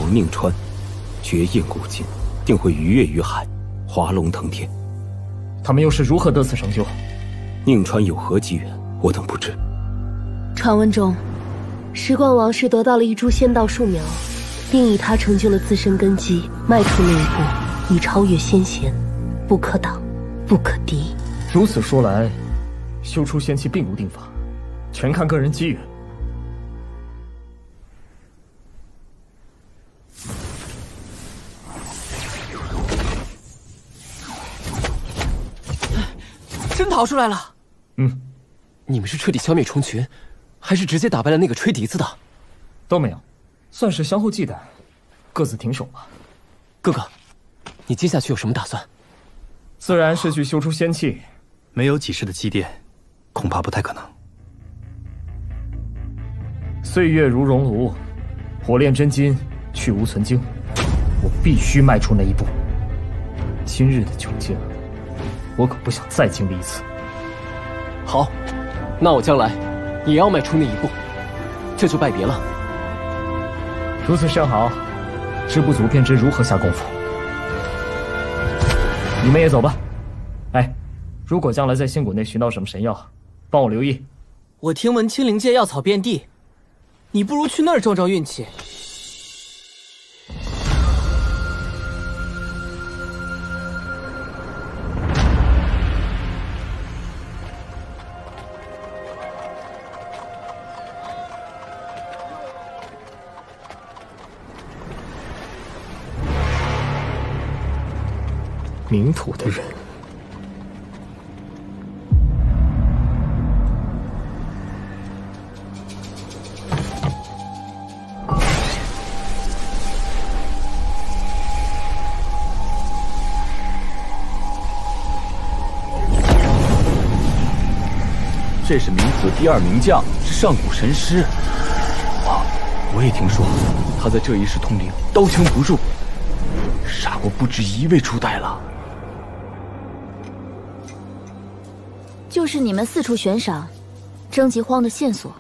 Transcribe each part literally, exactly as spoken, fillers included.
王宁川，绝印古今，定会鱼跃于海，划龙腾天。 他们又是如何得此成就？ 宁川有何机缘，我等不知。 传闻中，时光王是得到了一株仙道树苗，并以它成就了自身根基，迈出那一步，已超越仙贤，不可挡，不可敌。 如此说来，修出仙气并无定法，全看个人机缘。 真逃出来了！ 嗯， 你们是彻底消灭虫群，还是直接打败了那个吹笛子的？ 都没有，算是相互忌惮，各自停手吧。 哥哥，你接下去有什么打算？ 自然是去修出仙气。 没有几世的积淀，恐怕不太可能。 岁月如熔炉，火炼真金，去无存精。我必须迈出那一步。今日的窘境，我可不想再经历一次。 好，那我将来也要迈出那一步。这就拜别了。 如此甚好，知不足便知如何下功夫。你们也走吧。哎，如果将来在仙谷内寻到什么神药，帮我留意。 我听闻青灵界药草遍地，你不如去那儿撞撞运气。 冥土的人， 这是冥土的第二名将，是上古神师。哇，我也听说他在这一世通灵，刀枪不入，杀过不止一位初代了。 就是你们四处悬赏，征集荒的线索。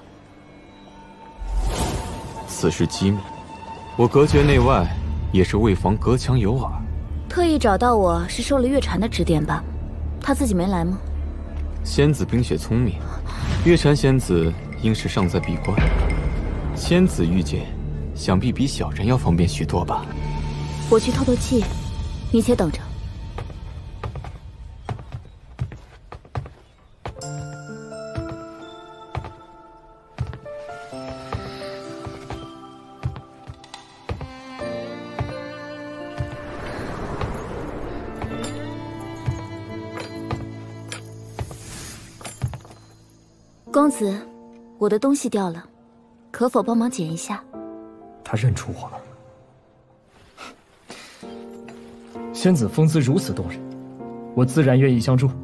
此事机密，我隔绝内外，也是为防隔墙有耳。 特意找到我是受了月禅的指点吧？他自己没来吗？ 仙子冰雪聪明，月禅仙子应是尚在闭关。仙子遇见，想必比小人要方便许多吧。 我去透透气，你且等着。公子，我的东西掉了，可否帮忙捡一下？ 他认出我了。仙子风姿如此动人，我自然愿意相助。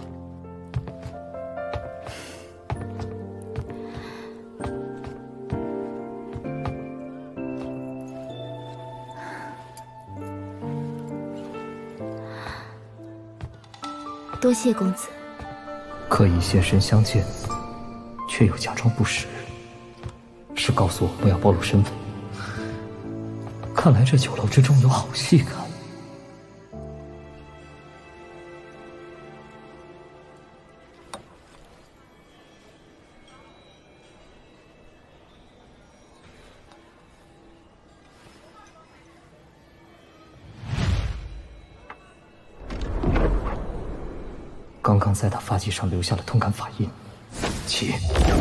多谢公子。 刻意现身相见，却又假装不识，是告诉我不要暴露身份。看来这酒楼之中有好戏看。刚刚在他发髻上留下了通感法印，起。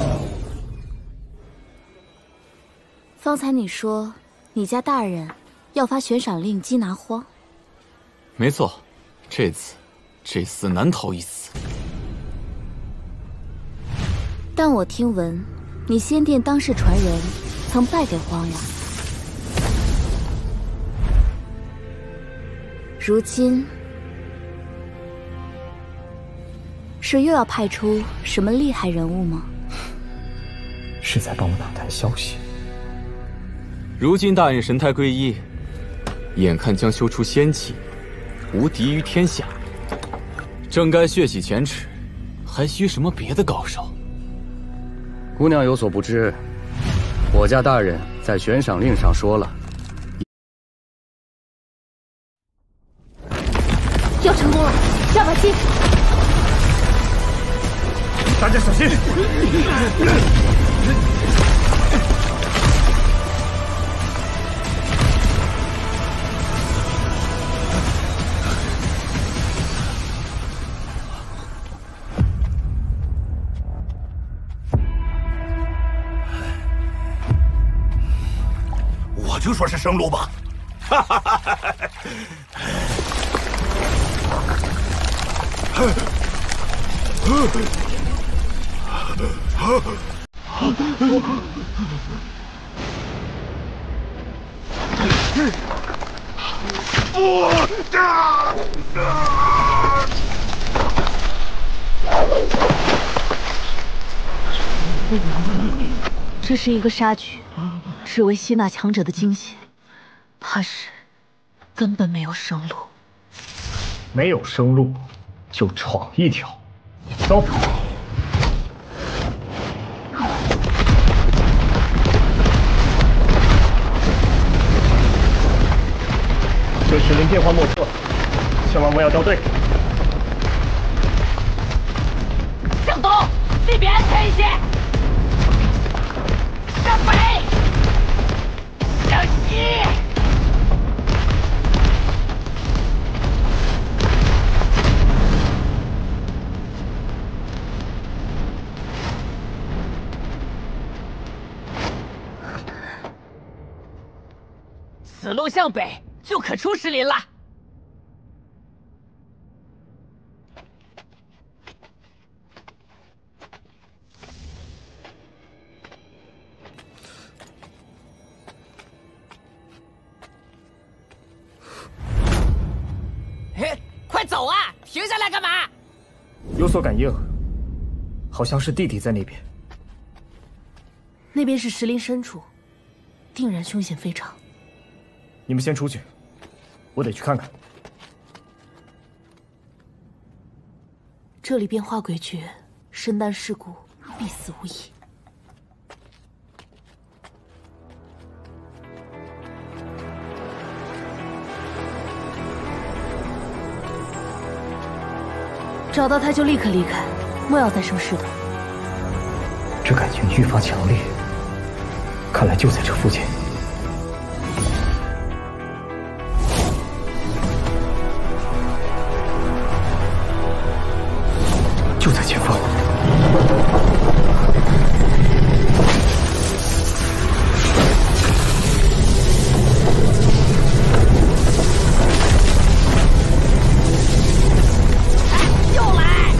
方才你说你家大人要发悬赏令缉拿荒？ 没错，这次这厮难逃一死。 但我听闻你仙殿当世传人曾败给荒呀，如今是又要派出什么厉害人物吗？ 是在帮我打探消息。 如今大人神态归一，眼看将修出仙气，无敌于天下，正该血洗前耻，还需什么别的高手？ 姑娘有所不知，我家大人在悬赏令上说了。 要成功了，加把劲！ 大家小心！ 我就说是生路吧。哈哈哈哈哈！ 这是一个杀局，只为吸纳强者的精血，怕是根本没有生路。 没有生路，就闯一条。走。这时灵变化莫测，千万不要掉队。 向东，那边安全一些。向北，向西。此路向北，就可出石林了。哎，快走啊！停下来干嘛？ 有所感应，好像是弟弟在那边。 那边是石林深处，定然凶险非常。 你们先出去，我得去看看。 这里变化诡谲，身担世故，必死无疑。找到他就立刻离开，莫要再生事端。 这感觉愈发强烈，看来就在这附近。就在前方。 又来！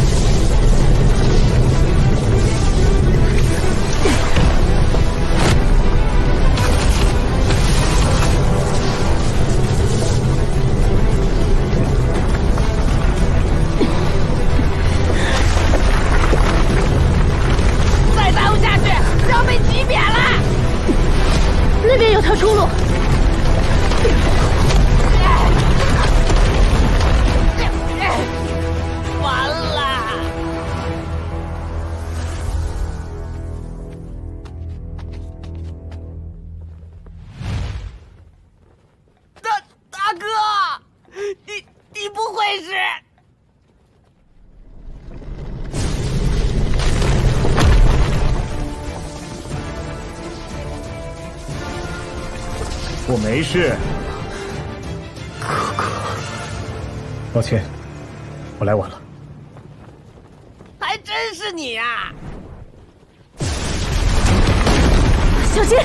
那边有条出路。 完了！大大哥，你你不会是？ 我没事， 哥哥。 抱歉，我来晚了。 还真是你呀！ 小心！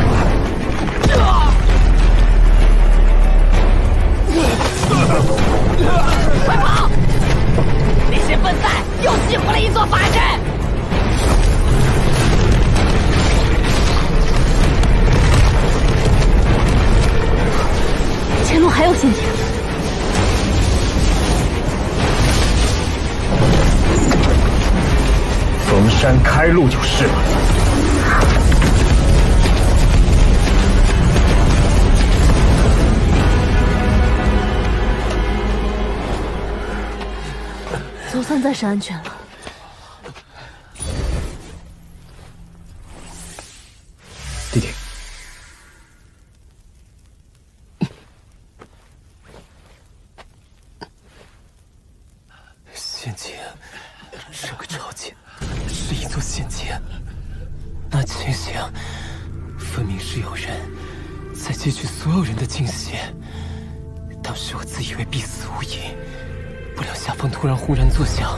快跑！那些笨蛋又激活了一座法阵。 前路还有陷阱， 逢山开路就是了。 总算暂时安全了。 弟弟。 仙境，这个朝觐是一座仙境，那情形分明是有人在劫取所有人的精血。当时我自以为必死无疑，不料下方突然忽然作响，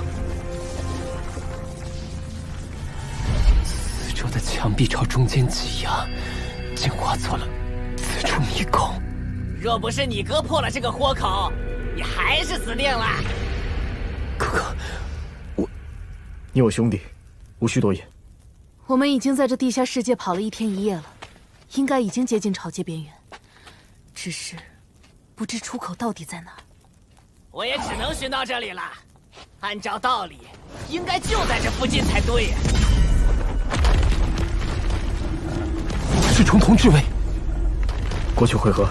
四周的墙壁朝中间挤压，竟化作了此处迷宫。 若不是你哥破了这个豁口，你还是死定了。 哥哥，我…… 你有兄弟，无需多言。 我们已经在这地下世界跑了一天一夜了，应该已经接近潮界边缘，只是不知出口到底在哪儿。 我也只能寻到这里了。按照道理，应该就在这附近才对呀。 是重瞳之位， 过去会合。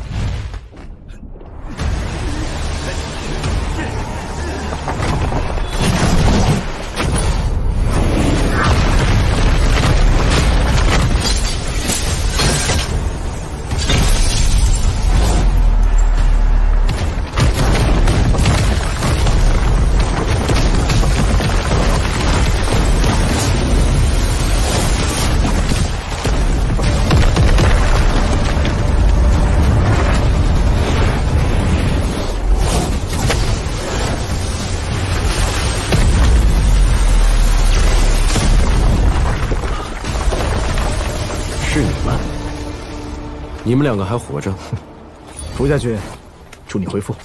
你们两个还活着， 涂家军，祝你恢复。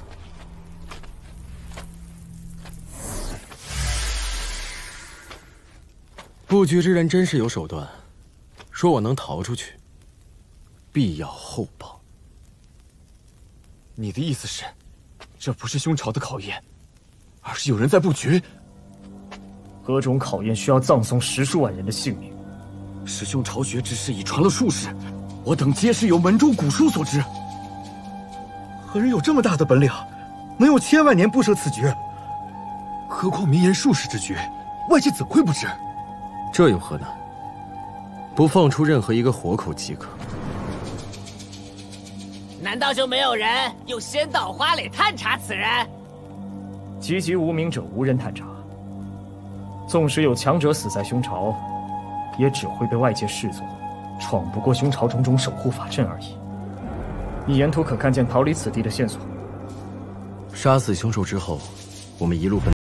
布局之人真是有手段，说我能逃出去，必要厚报。 你的意思是，这不是兄朝的考验，而是有人在布局？ 何种考验需要葬送十数万人的性命？ 师兄巢穴之事已传了数世。我等皆是有门中古书所知。何人有这么大的本领，能有千万年不设此局？何况绵延数世之局，外界怎会不知？ 这有何难？不放出任何一个活口即可。 难道就没有人用仙道花蕾探查此人？ 籍籍无名者，无人探查。纵使有强者死在兄巢，也只会被外界视作闯不过兄巢种种守护法阵而已。你沿途可看见逃离此地的线索？ 杀死凶手之后，我们一路奔。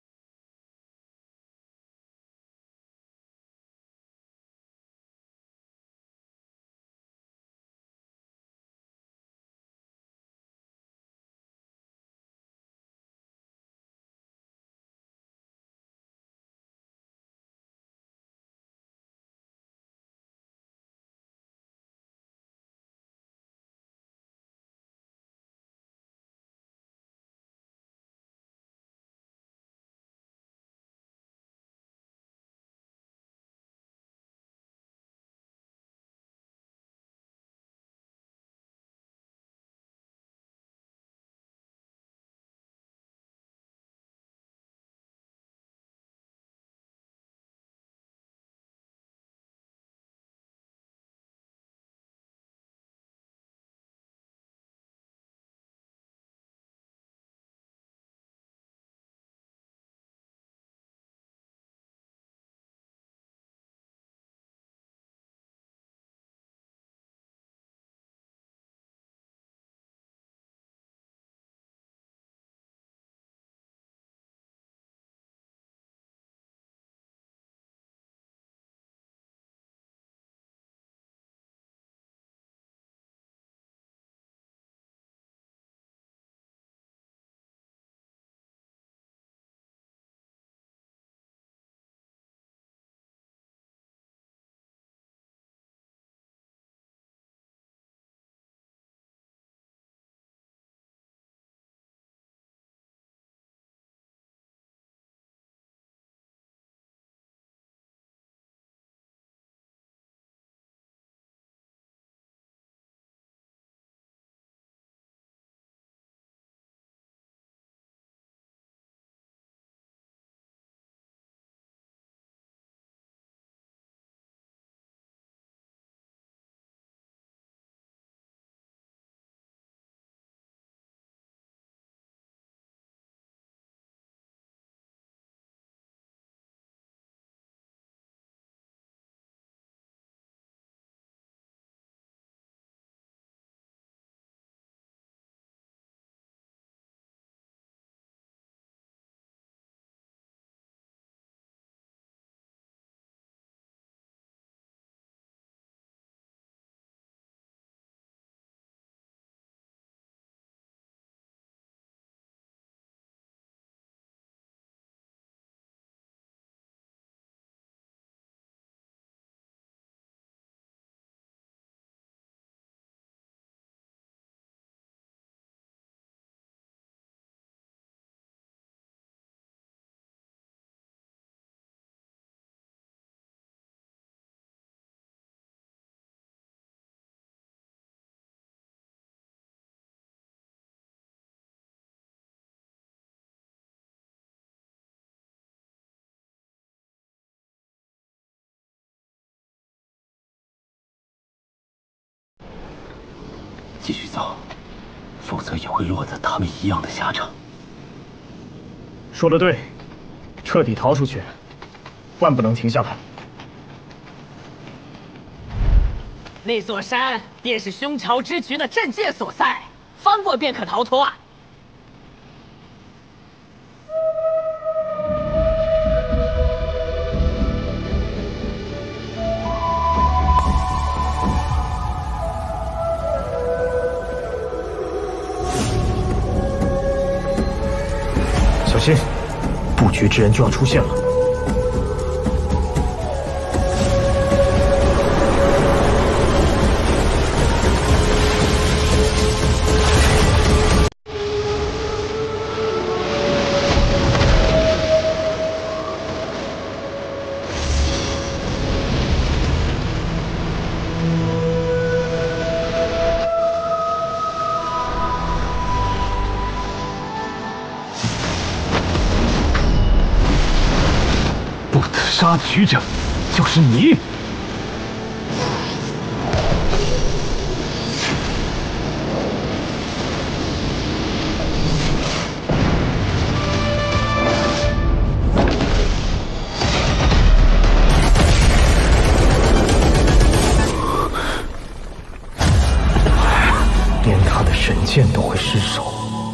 继续走，否则也会落得他们一样的下场。 说得对，彻底逃出去，万不能停下来。 那座山便是凶巢之局的镇界所在，翻过便可逃脱啊！ 小心，布局之人就要出现了。 杀局者，就是你！ 连他的神剑都会失手。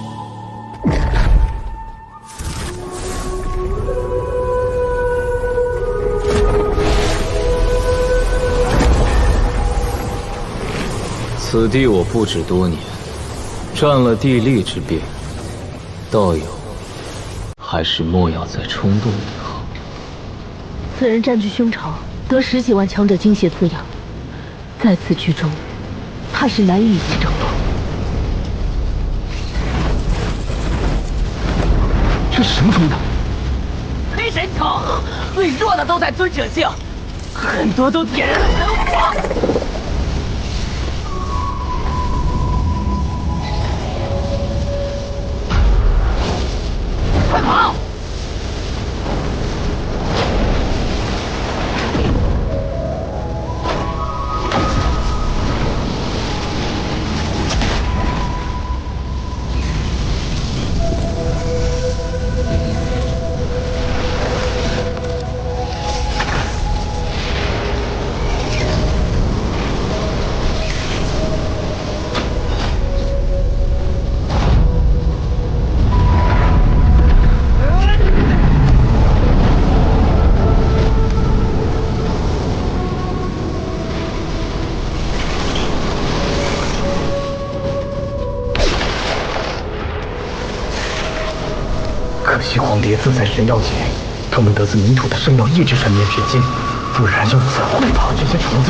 此地我布置多年，占了地利之便，道友还是莫要再冲动为好。 此人占据凶巢，得十几万强者精血滋养，在此局中，怕是难以与其争夺。 这是什么风的？ 黑神草，最弱的都在尊者境，很多都点燃了神火。快跑！ 可惜黄蝶自在神药界，他们得自冥土的圣药一直沉眠至今，不然又怎会怕这些虫子？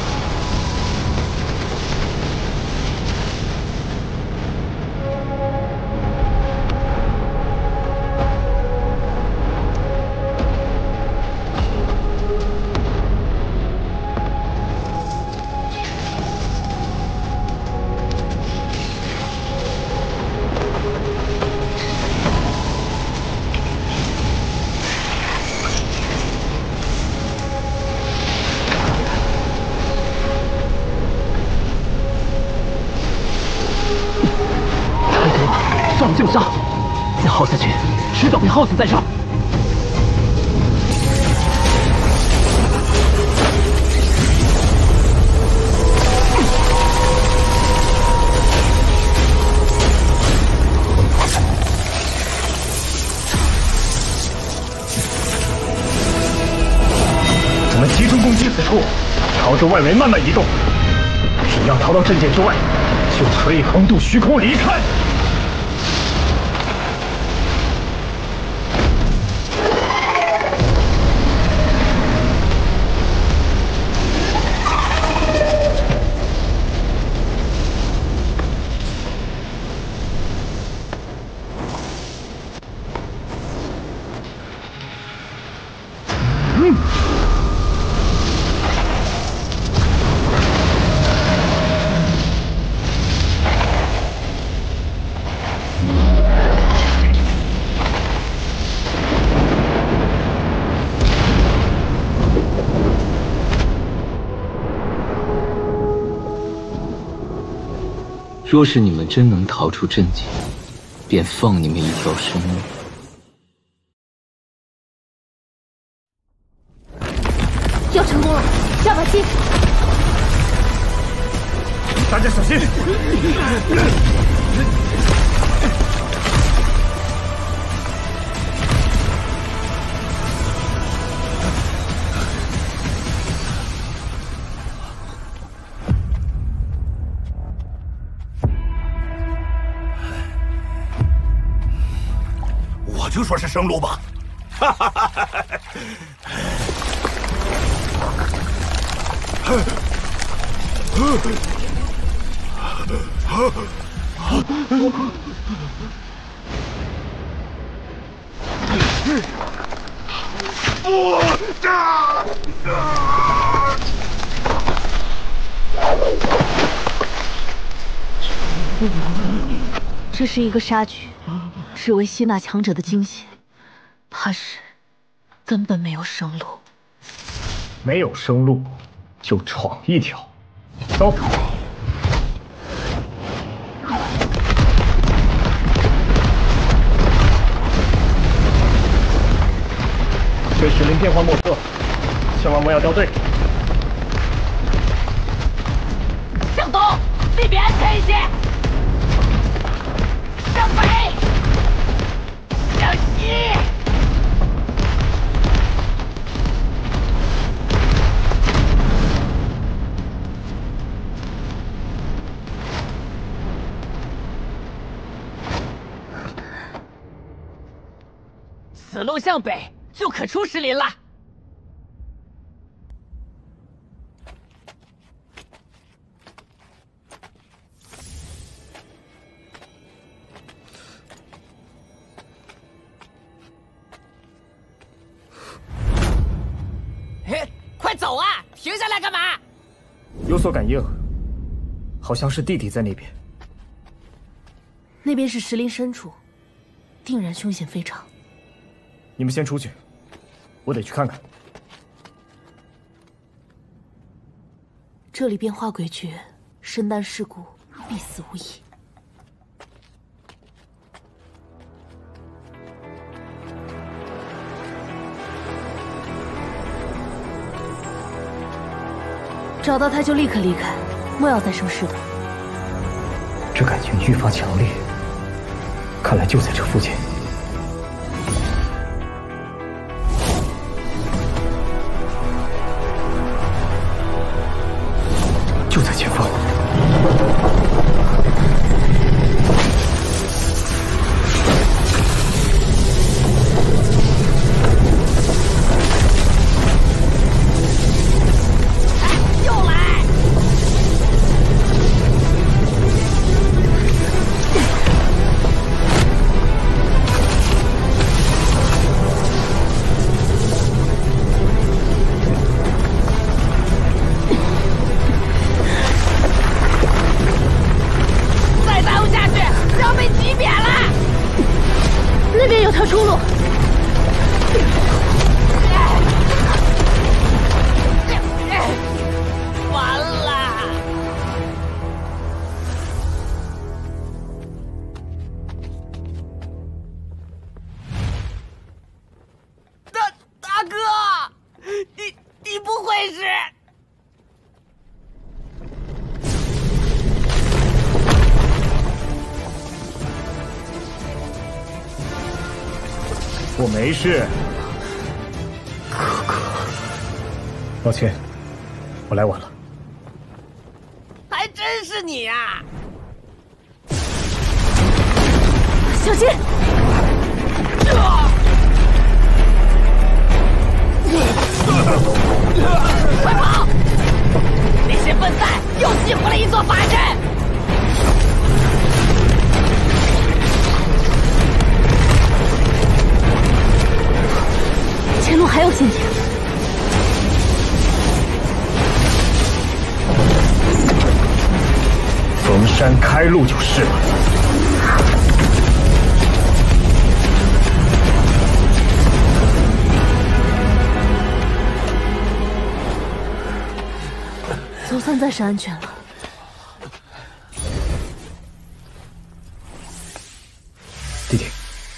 上就杀，再耗下去，迟早会耗死在这。 我们集中攻击此处，朝着外围慢慢移动。只要逃到阵界之外，就可以横渡虚空离开。嗯。 若是你们真能逃出阵境，便放你们一条生路。 要成功了，下把劲！ 大家小心！ 我就说是生路吧！哈哈哈哈哈！ 这是一个杀局，只为吸纳强者的精血，怕是根本没有生路。 没有生路，就闯一条。走。这时临变幻莫测，千万不要掉队。 向东，离别安全一些。向北，向西。此路向北，就可出石林了。嘿，快走啊！停下来干嘛？ 有所感应，好像是弟弟在那边。 那边是石林深处，定然凶险非常。 你们先出去，我得去看看。 这里变化诡谲，身担世故，必死无疑。找到他就立刻离开，莫要再生事端。 这感觉愈发强烈，看来就在这附近。就在前方。 又来！再耽误下去，要被击扁了！ 那边有条出路。 完了！大大哥，你你不会是？ 我没事。 哥哥， 抱歉，我来晚了。 还真是你呀！ 小心！ 快跑！那些笨蛋又激活了一座法阵。 前路还有陷阱。 逢山开路就是了。 总算暂时安全了。 弟弟，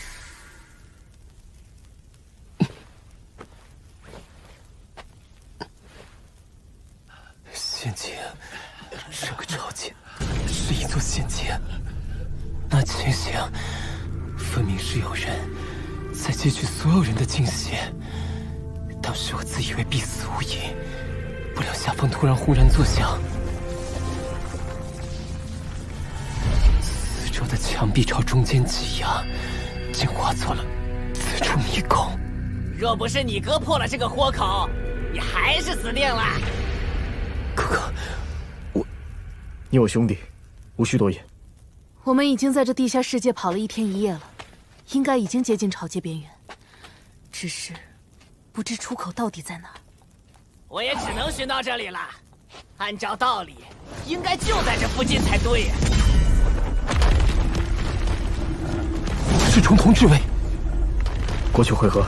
陷阱，这个朝觐是一座陷阱。那情形，分明是有人在汲取所有人的精血。当时我自以为必死无疑，不料下方突然忽然作响，四周的墙壁朝中间挤压，竟化作了此处迷宫。 若不是你哥破了这个豁口，你还是死定了。 哥哥，我…… 你有兄弟，无需多言。 我们已经在这地下世界跑了一天一夜了，应该已经接近潮界边缘，只是不知出口到底在哪。 我也只能寻到这里了。按照道理，应该就在这附近才对呀。 是重瞳之位， 过去会合。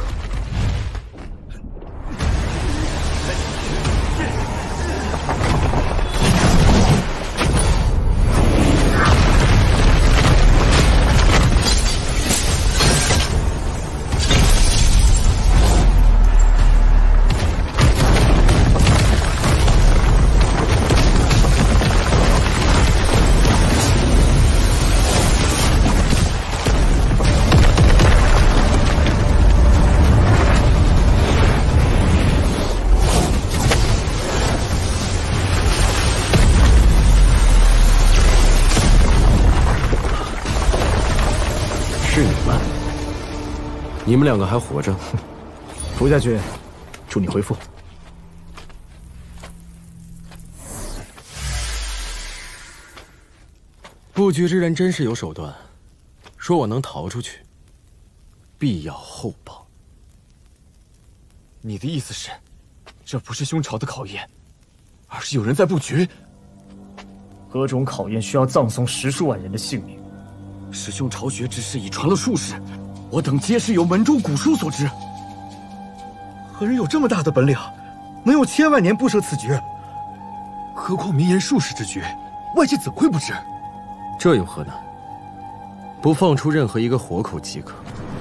你们两个还活着， 福家君，祝你恢复。 布局之人真是有手段，说我能逃出去，必要厚报。 你的意思是，这不是兄朝的考验，而是有人在布局？ 何种考验需要葬送十数万人的性命？ 师兄巢穴之事已传了数世。我等皆是有门中古书所知。何人有这么大的本领，能有千万年不设此局？何况绵延数世之局，外界怎会不知？ 这有何难？不放出任何一个活口即可。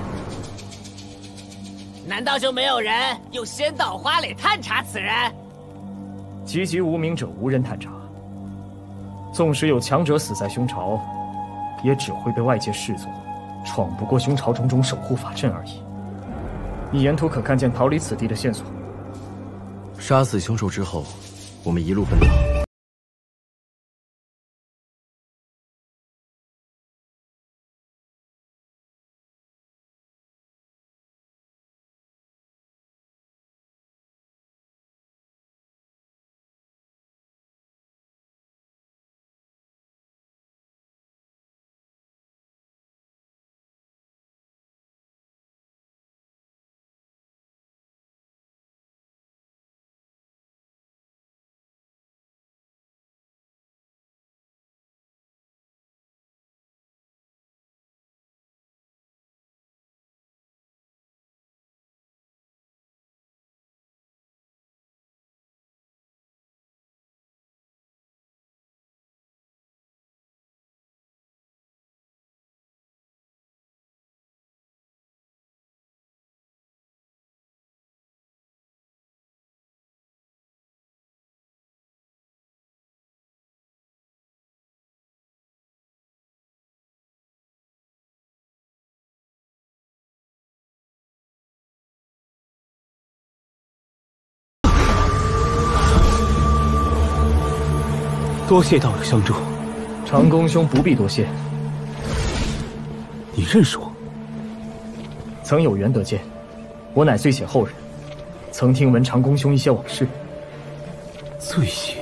难道就没有人用仙道花蕾探查此人？ 籍籍无名者无人探查。纵使有强者死在兄巢，也只会被外界视作闯不过兄巢种种守护法阵而已。你沿途可看见逃离此地的线索？ 杀死凶手之后，我们一路奔逃。 多谢道友相助， 长公兄不必多谢。 你认识我？ 曾有缘得见，我乃醉血后人，曾听闻长公兄一些往事。 醉血。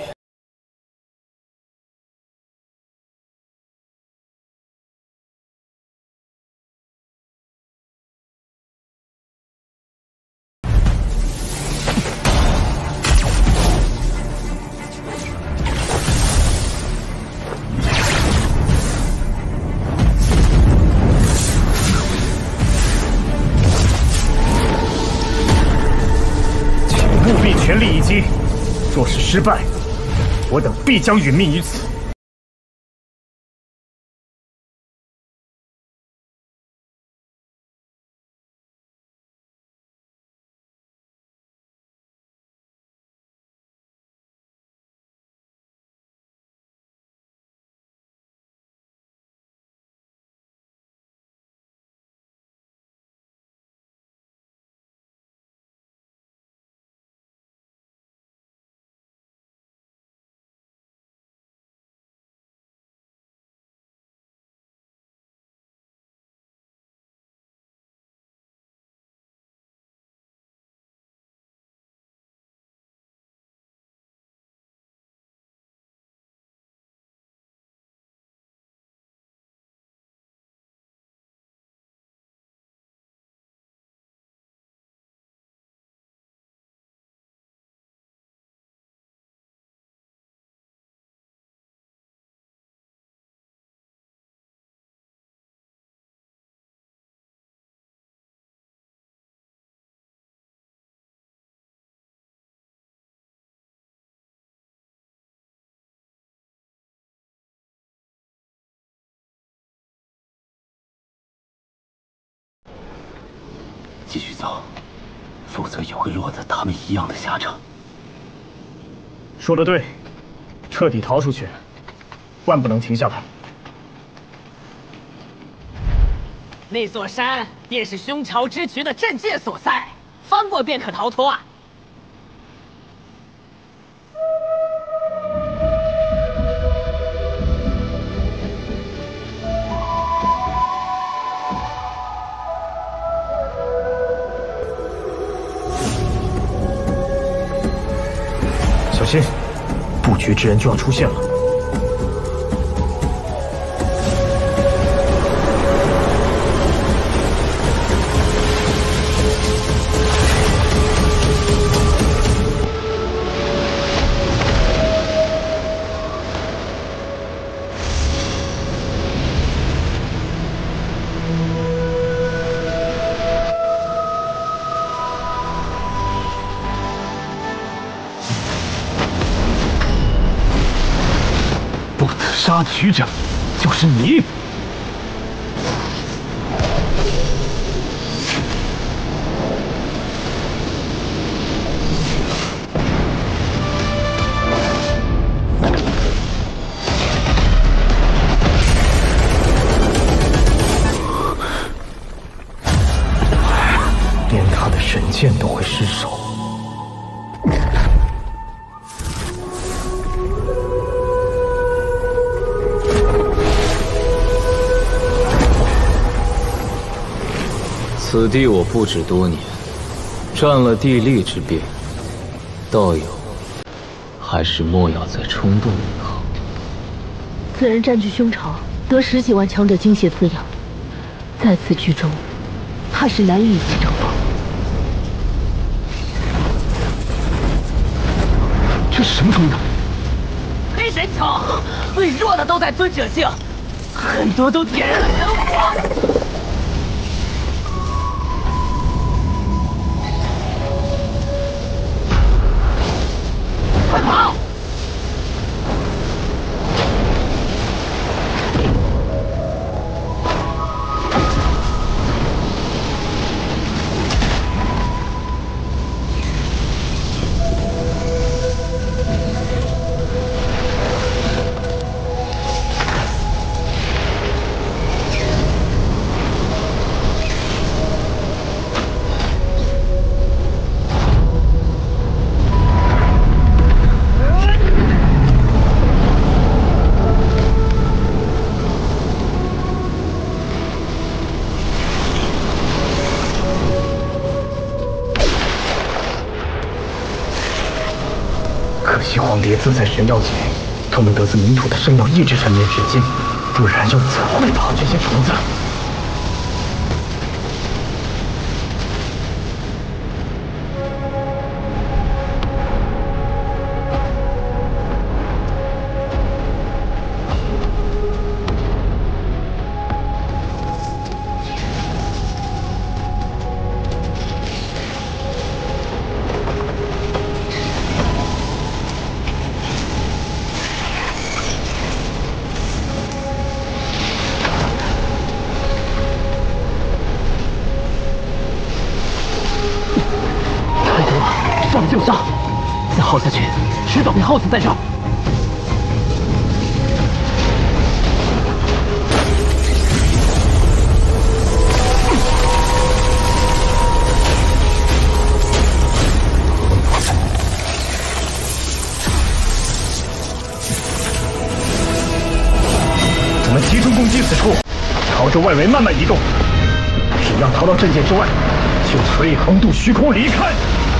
全力一击，若是失败，我等必将殒命于此。 继续走，否则也会落得他们一样的下场。 说得对，彻底逃出去，万不能停下来。 那座山便是匈朝之局的镇界所在，翻过便可逃脱啊！ 小心，布局之人就要出现了。 杀取者就是你！ 连他的神剑都会失手。 此地我不止多年，占了地利之便，道友还是莫要再冲动为好。 此人占据匈朝，得十几万强者精血滋养，在此局中，怕是难以一击成功。 这是什么风格？ 黑神城，最弱的都在尊者境，很多都点燃了神火。快跑！ 可惜黄蝶自在玄药界，都能得自冥土的圣药抑制神念之精，不然又怎会跑这些虫子？ 上就上，再耗下去，迟早被耗死在这儿。 我们集中攻击此处，朝着外围慢慢移动。只要逃到阵界之外，就可以横渡虚空离开。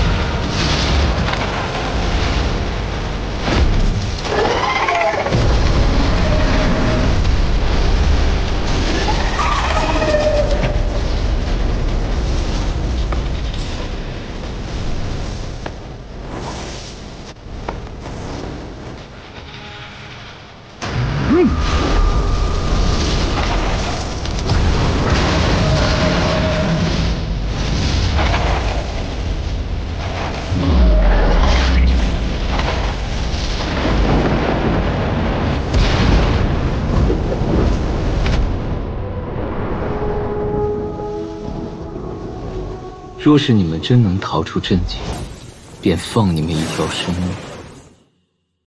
嗯。 若是你们真能逃出阵境，便放你们一条生路。